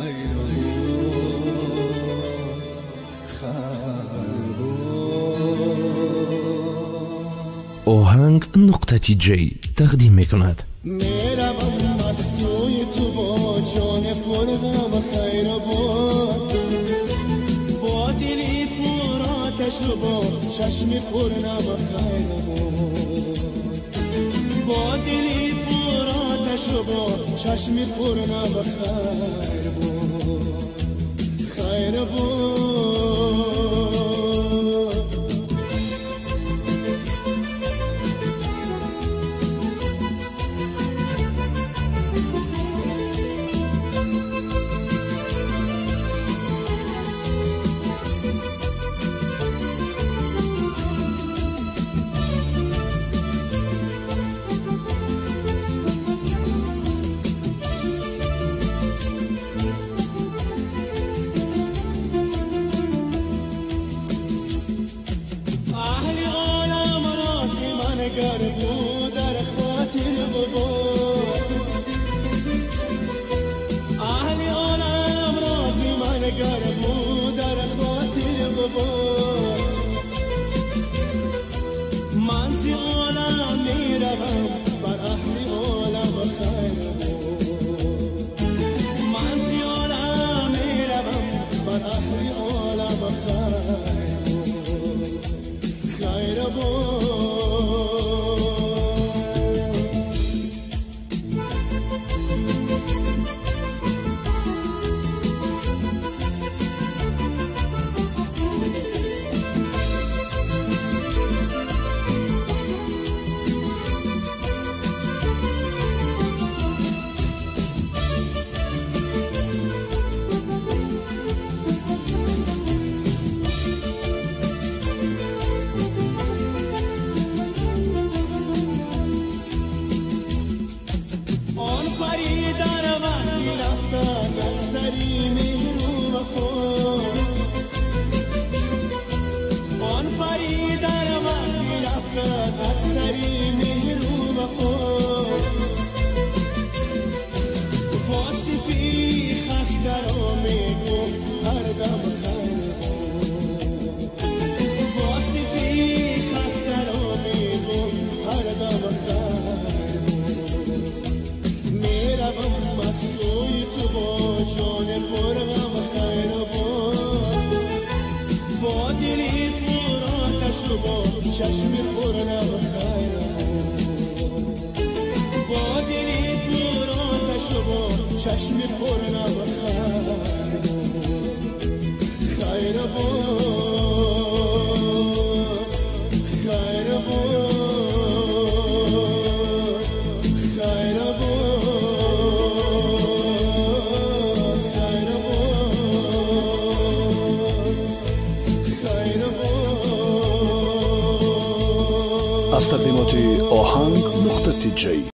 آهنگ نقطه جی تقدیم میکند. میروم مستوی تو با جان پرغم خیر باد، با دلی پر آتش و با چشم پر نم خیر باد، با دلی پر آتش و با چشم پر نم خیر باد، خیر باد. گر بود در خاطر بباد، اهل عالم راضی من گر بود در خاطر بباد، من زی عالم میروم بر اهل عالم خیر بود، من زی عالم میروم بر اهل عالم خیر بود، خیر بود. آن پری در وقتی رفتن از سری مهر و وفا، واصفی خسته را میگفت هر دم خیر بود، واصفی خسته را میگفت هر دم خیر بود، میروم مستوی تو با جان پرغم خیر بود، با دلی پر آتش و با چشم پر نم خیر بود، با دلی پر آتش و با چشم پر نم خیر بود، خیر بود، خیر بود، خیر بود. از تقدیمات آهنگ نقطه جی